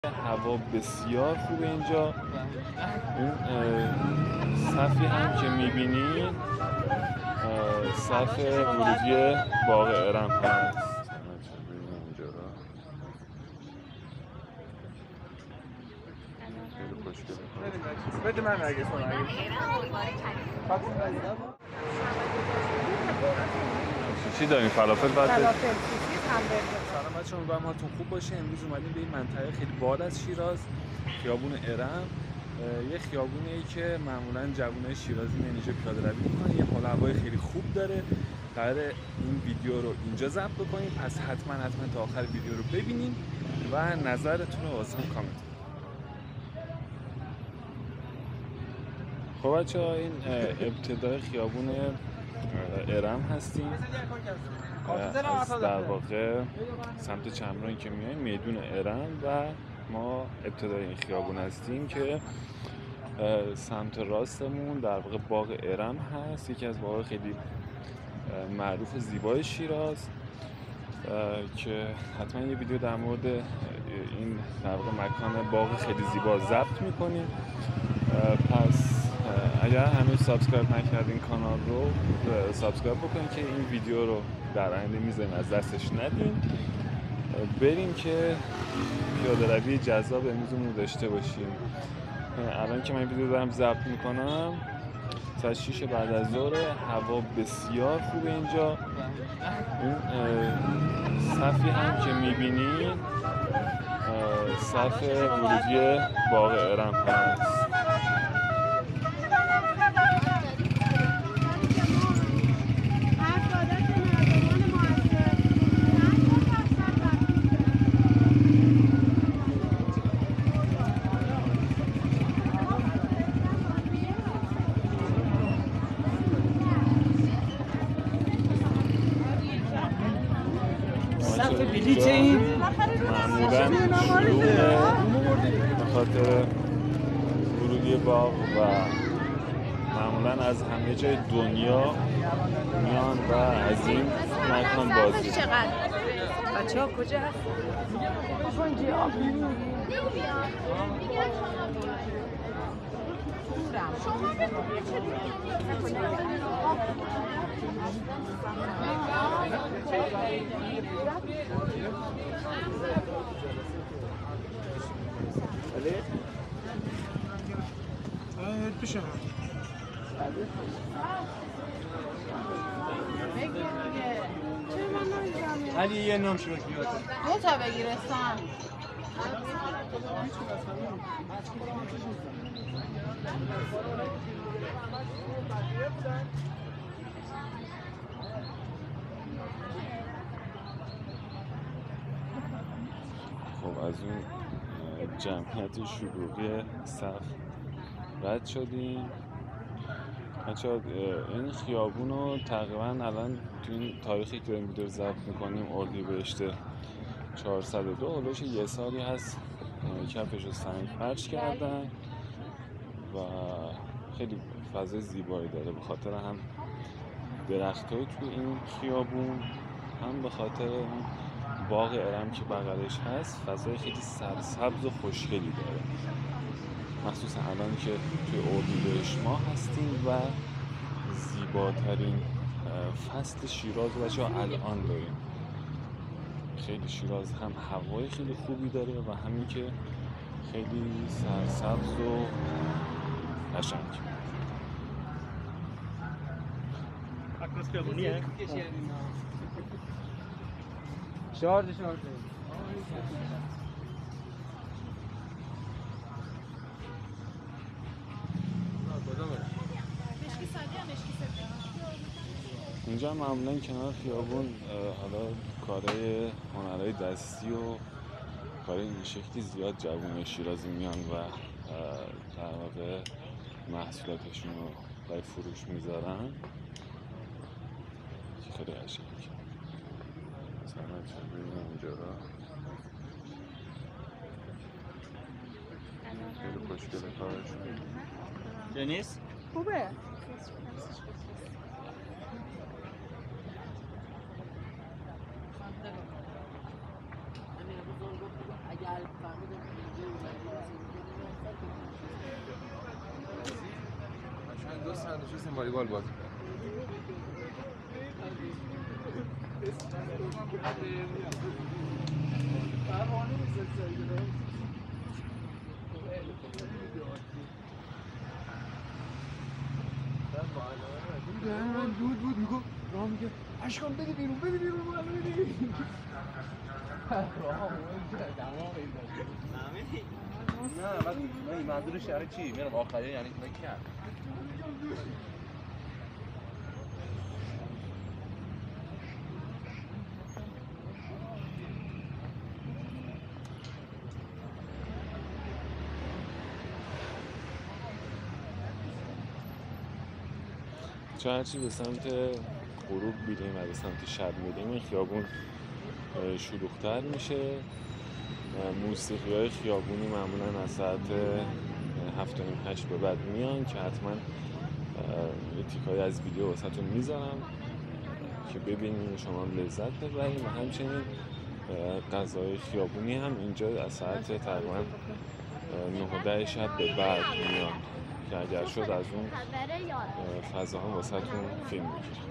هوا بسیار خوبه اینجا. این صفی هم که میبینید صف ورودی باغ ارم هست. اینجا را خیلی خوشگله. بده من اگه چی داریم؟ فلافل بعد سلام بچه‌ها، امیدوارم حالتون خوب باشه. امروز اومدیم به این منطقه خیلی باد از شیراز، خیابون ارم. یه خیابونیه که معمولا جوونای شیرازی میان اینجا پیاده روی میکنن. یه حال هوای خیلی خوب داره. قراره این ویدیو رو اینجا ضبط بکنیم، پس حتما تا آخر ویدیو رو ببینیم و نظرتون رو واسه کامنت کنید. خب بچه‌ها، این ابتدای خیابون ارم هستیم. از در واقع سمت چمرانی که میایم میدون ارم و ما ابتدای این خیابون هستیم که سمت راستمون در واقع باغ ارم هست، یکی از باغ خیلی معروف و زیبای شیراز که حتما یه ویدیو در مورد این در واقع مکان باغ خیلی زیبا ضبط میکنیم. پس اگر هنوز سابسکرایب نکردین کانال رو سابسکرایب بکنین که این ویدیو رو در آینده میذاریم از دستش ندین. بریم که پیاده روی جذاب امروزمون رو داشته باشیم. الان که من ویدیو دارم ضبط میکنم ساعت 6 بعد از ظهر، هوا بسیار خوبه اینجا. این صفی هم که میبینید صف ورودی باغ ارم هست. صف بلیط این معمولا شلوغه به خاطر ورودی باغ و معمولا از همه جای دنیا میان و از این مکان بازی. بچه ها کجا هست؟ علی یه نام شروع بیاد. دو تا بگیرستان. خب از اون جمعیت شلوغی صف رد شدیم. بچه‌ها این خیابون رو تقریبا الان تو این تاریخی که داریم ویدیو ضبط میکنیم اردیبهشت 402 هولوش یه سالی هست کفش رو سنگ فرش کردن و خیلی فضای زیبایی داره، به خاطر هم درختای تو این خیابون، هم به خاطر اون باغ ارم که بغلش هست فضای خیلی سرسبز و خوشگلی داره، مخصوصا الان که توی اردیبهشت ماه هستیم و زیباترین فصل شیراز رو بچه‌ها الان داریم. خیلی شیراز هم هوای خیلی خوبی داره و همین که خیلی سرسبز و قشنگ. اینجا معمولا کنار خیابون حالا کارهای هنرهای دستی و کارهای این شکلی زیاد جوون شیرازی میان و در واقع محصولاتشون رو برای فروش میذارن که خیلی قشنگ. مثلا ببینیم اینجا را خیلی خوشگله کارشون. جنیس خوبه. نشستیم والیبال بازی کردیم. من دود بود میگو راه میگه اشکان بده بیرون بده بیرون منو بده بیرون نه بعد منظور شهر چی؟ میرم آخری یعنی نکرد چون هرچی به سمت غروب بیریم و به سمت شب میریم این خیابون شلوغ‌تر میشه. موسیقی‌های خیابونی معمولاً از ساعت 7:30-8 به بعد میان که حتما یه تیکایی از ویدیو واسهتون میذارم که ببینین شما لذت ببرین و همچنین غذای خیابونی هم اینجا از ساعت تقریباً 9-10 شب به بعد میان که اگر شد از اون فضا هم واسهتون فیلم میگیرم.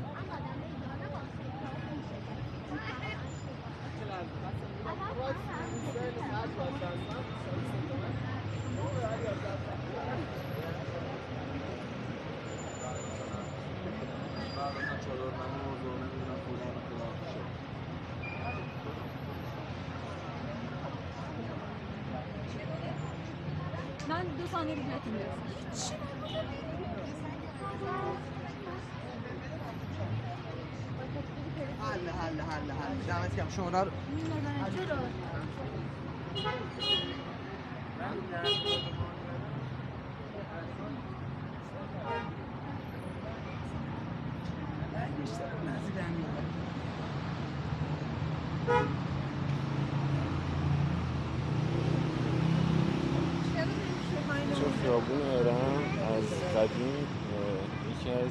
من 2 ثانیه بهتون میرسم. حل دمت گرم شما رو چون خیابون ارم از قدیم یکی از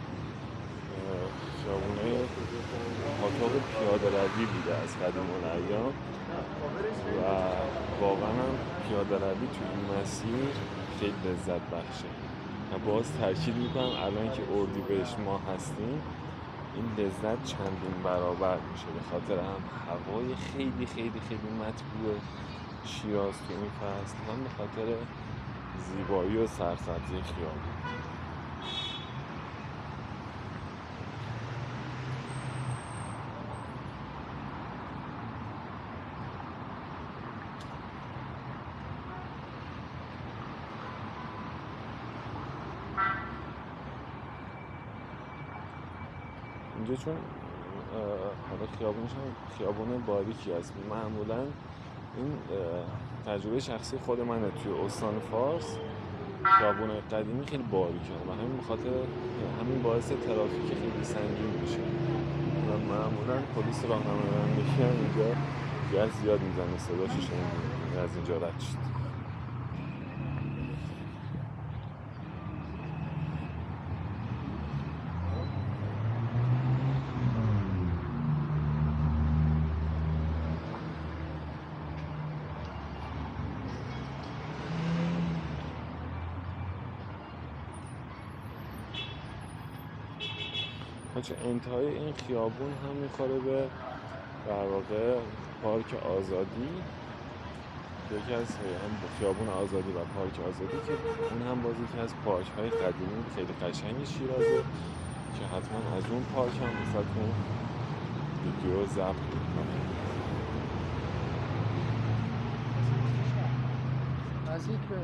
خیابون‌های پاتوق پیاده روی بوده از قدیم الایام و واقعا هم پیاده روی توی این مسیر خیلی لذت بخشه و باز تاکید میکنم الان که اردیبهشت ماه هستیم این لذت چندین برابر میشه به خاطر هم هوای خیلی خیلی خیلی مطبوع شیراز تو این فصل هم به خاطر زیبایی و سرسبزی خیابون. اینجا چون حالا خیابونش هم خیابون باریکی است معمولا این تجربه شخصی خود منه توی استان فارس خیابون قدیمی خیلی باریکه و همین بخاطر همین باعث ترافیک خیلی سنگین میشه و معمولا پلیس راهنمایی هم اینجا گاز زیاد میزنه صداشو شنیدین از اینجا رد شد. انتهای این خیابون هم میخوره به در واقع پارک آزادی یکی از هم خیابون آزادی و پارک آزادی که اون هم باز یکی از پارک های قدیمی خیلی قشنگ شیرازه که حتما از اون پارک هم بخواهتون ویدیو ضبط کنید. نزدیک به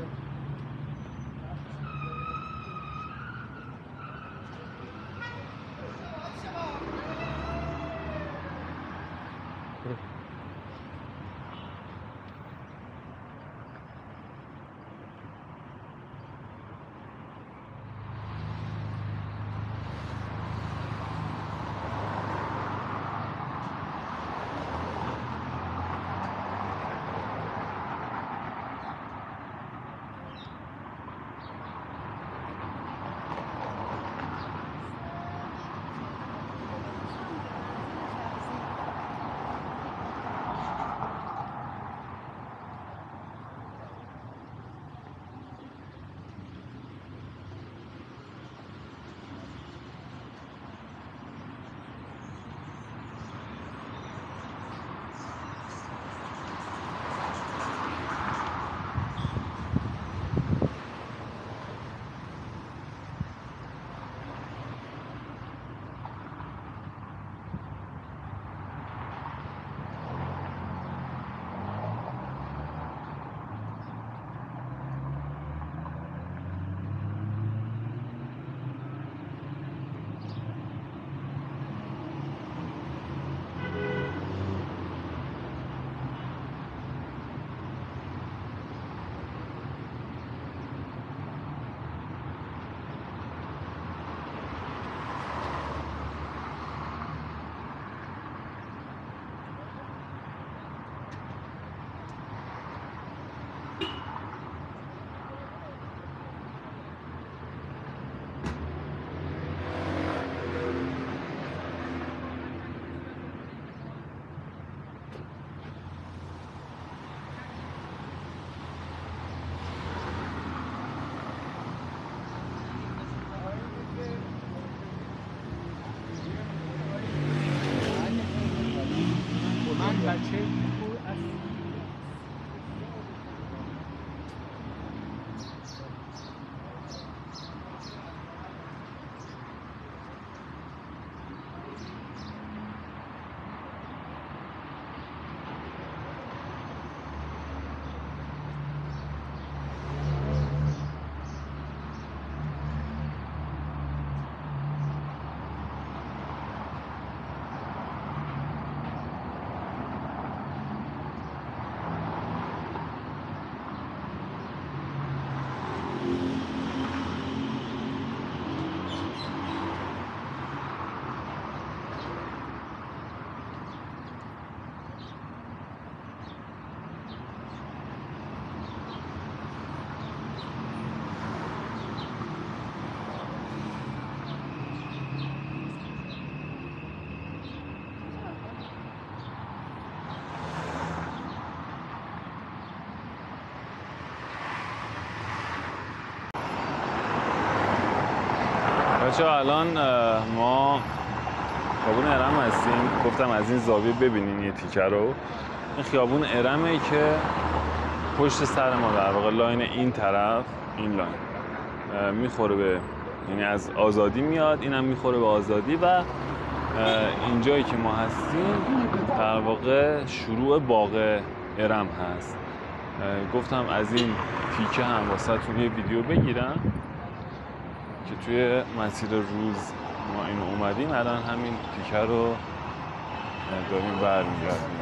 بچه الان ما خیابون ارم هستیم. گفتم از این زاویه ببینین یه تیکه رو. این خیابون ارمه که پشت سر ما در واقع لاین این طرف، این لاین میخوره به، یعنی از آزادی میاد، اینم میخوره به آزادی و اینجایی که ما هستیم در واقع شروع باغ ارم هست. گفتم از این تیکه هم واسه توی یه ویدیو بگیرم که توی مسیر روز ما اینو اومدیم، الان همین تیکه رو داریم برمیگردیم.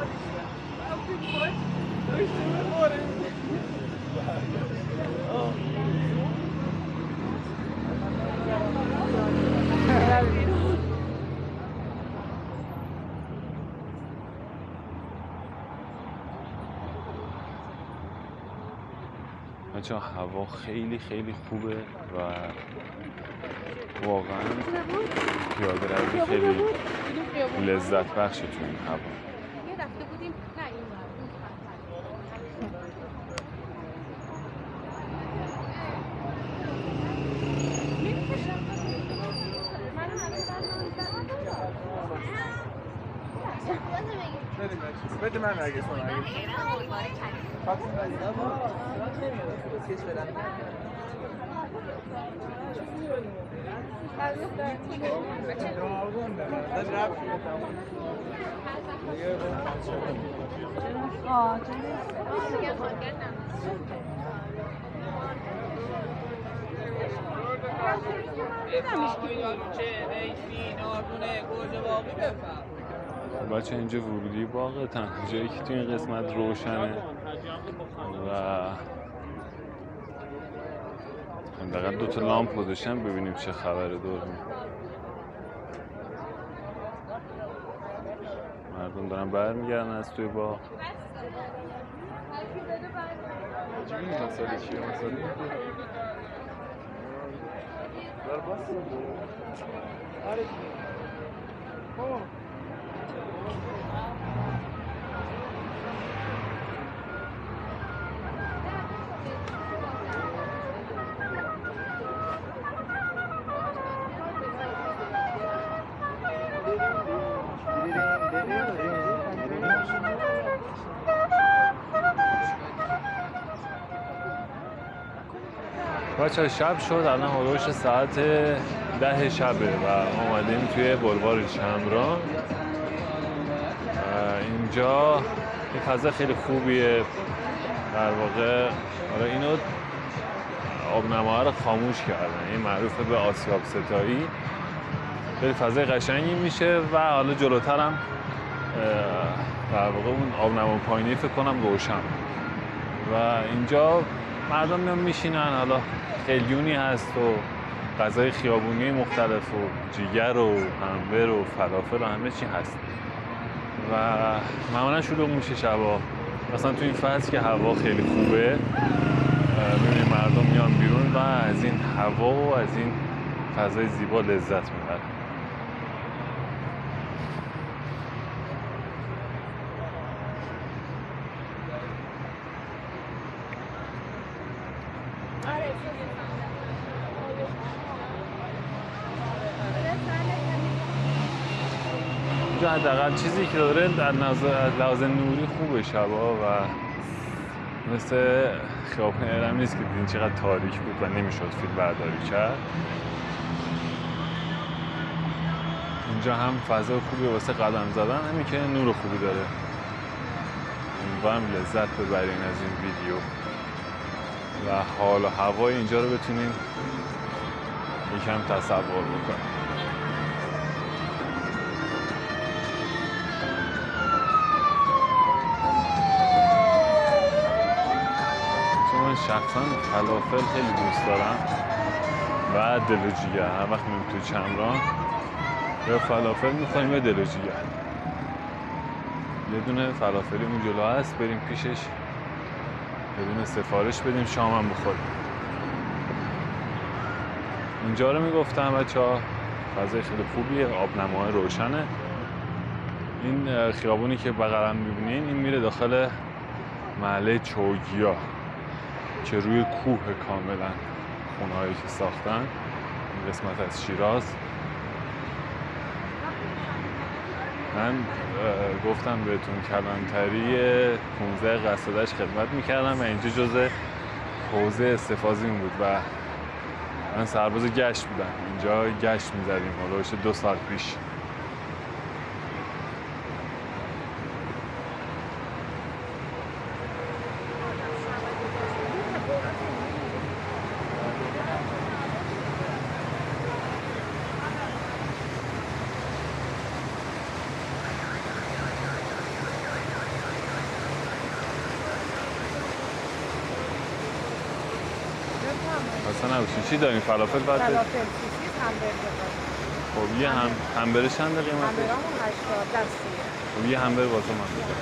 بچه هوا خیلی خیلی خوبه و واقعا پیاده روی خیلی لذت بخشه تو این هوا. رفته بودیم نه این بده من اگه سن بچه اینجا ورودی باغه، تنها جایی که تو این قسمت روشنه و حداقل 2 تا لامپ گذاشتن ببینیم چه خبره دور. مردم دارن برمیگردن از توی باغ. بچه شب شد، الان هلوش ساعت 10 شبه و اومدیم توی بلوار چمران. اینجا یه فضا خیلی خوبیه در واقع. آره اینو آبنماها رو خاموش کردن، این معروفه به آسیاب ستایی. خیلی فضای قشنگی میشه و حالا جلوتر هم در واقع اون آبنما پایینی فکر کنم روشن و اینجا مردم میان میشینن. حالا خیلیونی هست و غذای خیابونی مختلف و جیگر و پنبه و فلافل و همه چی هست و معمولا شلوغ میشه شبا. مثلا تو این فصل که هوا خیلی خوبه میبینیم مردم میان بیرون و از این هوا و از این فضای زیبا لذت میبرن. اینجا حداقل چیزی که داره در لحاظ نوری خوبه شبا و مثل خیابون ارم نیست که دیدین چقدر تاریک بود و نمیشد فیلم برداری کرد. اینجا هم فضا خوبی واسه قدم زدن، همین که نور خوبی داره. امیدوارم لذت ببرین از این ویدیو و حال و هوای اینجا رو بتونین یکم تصور بکنین. شخصا فلافل خیلی دوست دارم و دل و جیگر. هر وقت میریم توی چمران یا فلافل میخوریم یا دل و جیگر. یه دونه فلافلی اون جلو هست، بریم پیشش یه دونه سفارش بدیم، شام هم بخوریم. اینجا رو میگفتم بچه‌ها فضای خیلی خوبیه، آبنماهای روشنه. این خیابونی که بغلم میبینین این میره داخل محله چوگیا که روی کوه کاملا خونهایی که ساختن قسمت از شیراز. من گفتم بهتون کلانتری 15 قصدش خدمت میکردم و اینجا جزء حوزه استفاضیمون بود و من سرباز گشت بودم. اینجا گشت میزدیم حدود 2 سال پیش. اصلا نباشین چی داریم؟ فلافل بعد فلافل سوسیس همبرگر خب یه همبرگر چند قیمتش؟ همبرامون 80 دستیه. خب یه همبرگر واسه من بذار.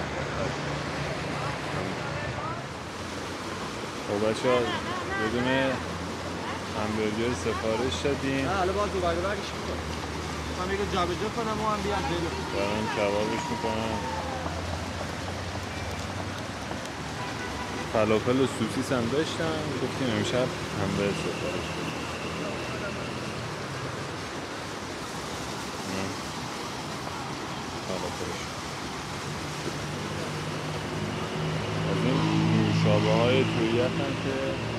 خب بچه‌ها یه دونه همبرگر سفارش دادیم. نه حالا باز دوباره برگش میکنم. من میگم جابجا کنم و هم بیاد جلو. دارم کبابش میکنم. فلافل و سوسیس هم داشتم. گفتیم امشب همبرگر سفارش بدیم. فلافلش از این نوشابه های توییت هم که